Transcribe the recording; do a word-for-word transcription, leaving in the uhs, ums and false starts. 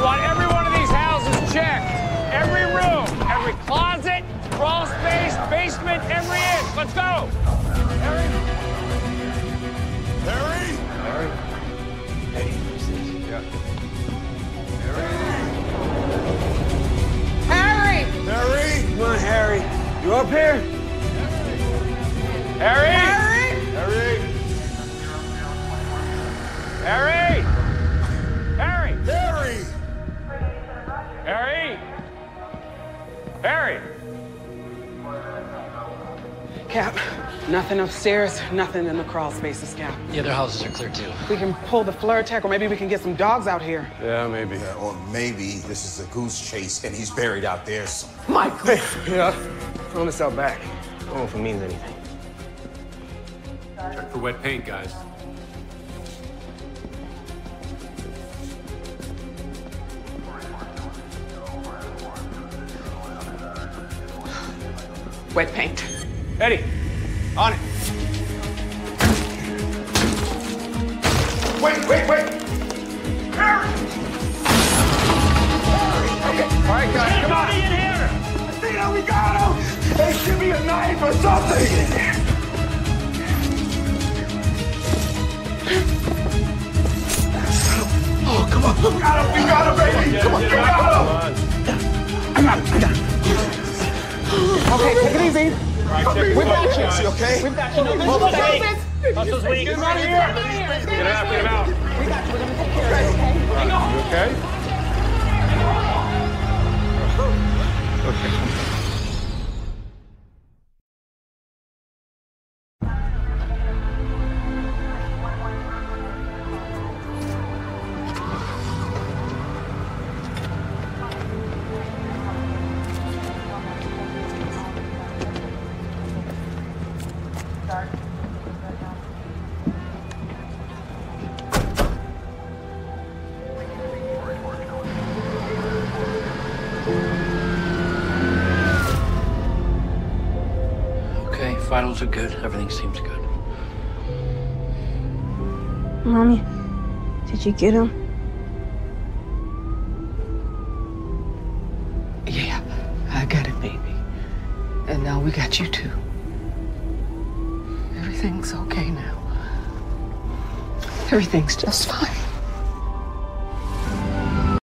want every one of these houses checked. Every room, every closet, crawl space, basement, every inch. Let's go. Harry? Harry? Harry? Eddie, who's this? Yeah. Harry! Harry? Come on, Harry. You up here? Harry? Harry! Harry? Harry? Harry? Harry? Harry? Harry? Cap, nothing upstairs, nothing in the crawl spaces, Cap. The other houses are clear too. We can pull the flare attack, or maybe we can get some dogs out here. Yeah, maybe. Yeah, or maybe this is a goose chase and he's buried out there somewhere. Michael! Yeah, throwing us out back. I don't know if it means anything. Check for wet paint, guys. Wet paint. Eddie, on it. Wait, wait, wait! Harry! Okay, all right, guys, come on. In here. Athena, we got him! Hey, give me a knife or something! Oh, come on. We got him, we got him, baby! Come on, we got him! I got him, I got him. Okay, take it easy. All right, check We've got you. Is he okay? We've got you. No, no, Hustle's no, weak. no, Hustle's weak. Get him out of here. Get him out, get him out. We got you. We're gonna take care of it, okay? Hang on. You okay? Okay. Okay, vitals are good. Everything seems good. Mommy, did you get him? Yeah, I got it, baby. And now we got you too. Everything's okay now. Everything's just fine.